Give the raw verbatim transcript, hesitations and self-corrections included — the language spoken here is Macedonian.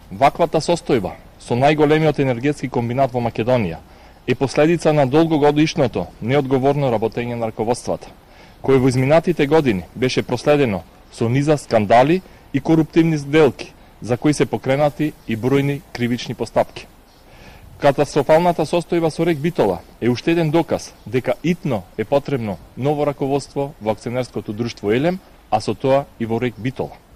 Ваквата состојба со најголемиот енергетски комбинат во Македонија е последица на долгогодишното неодговорно работење на раководствата, кое во изминатите години беше проследено со низа скандали и коруптивни сделки, за кои се покренати и бројни кривични постапки. Катастрофалната состојба со РЕК Битола е уште еден доказ дека итно е потребно ново раководство во акционерското друштво Елем, а со тоа и во РЕК Битола.